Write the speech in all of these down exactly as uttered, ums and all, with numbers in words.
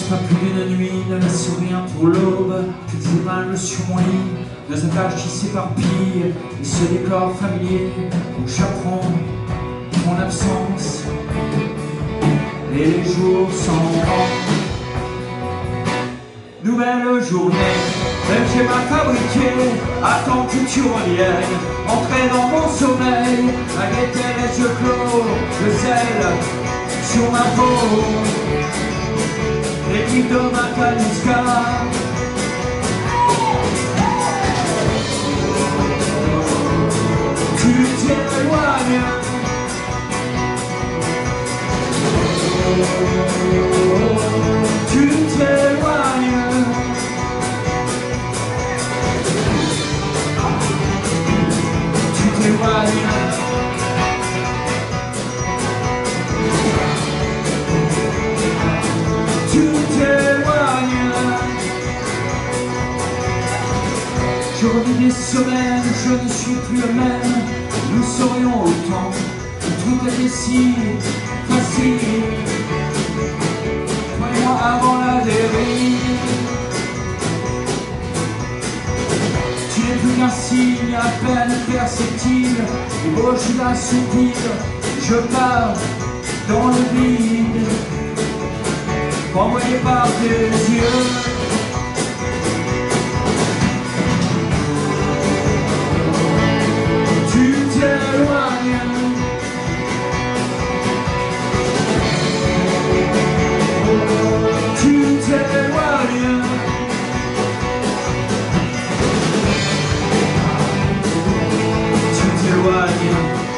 pas plus d'une nuit, ne laisse rien pour l'aube. Que des images sur mon lit, deux attaches qui s'éparpillent, et ce décor familier où j'apprends mon absence. Et les jours s'en vont. Nouvelle journée, même schéma fabriqué, attends que tu reviennes, entrer dans mon sommeil, à guetter les yeux clos, le sel sur ma peau, l'équipe de ma Kalinska. Tu t'éloignes, tu t'éloignes, tu t'éloignes. Tu t'éloignes. Je revis des semaines, je ne suis plus le même. Nous serions autant, tout était si facile. Toi et moi avant la dérive. Tu n'es plus qu'un signe à peine perceptible. Ébauche d'un soupir, je pars dans le vide, envoyé par tes yeux. Tu t'éloignes, tu t'éloignes, tu t'éloignes.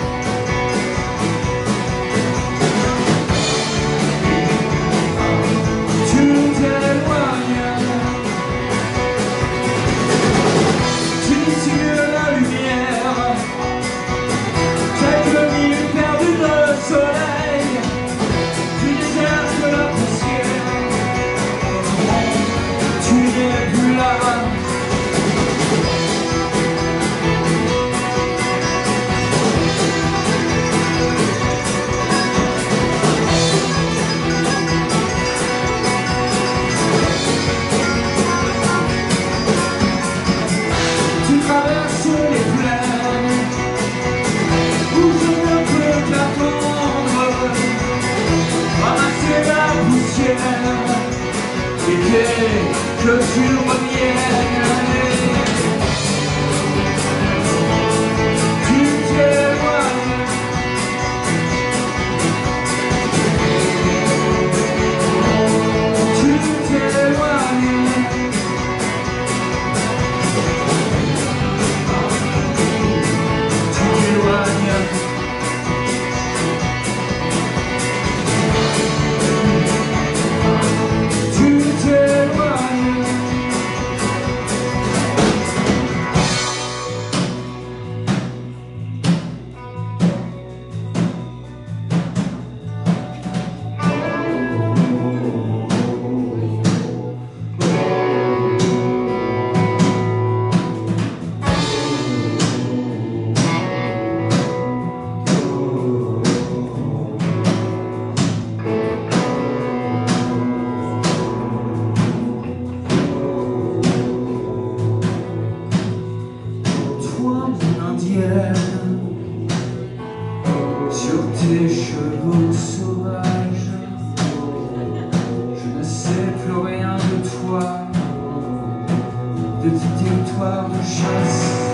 Que tu reviennes, tu t'éloignes, tu t'éloignes, tu t'éloignes. Sur tes chevaux sauvages, je ne sais plus rien de toi, de tes territoires de chasse.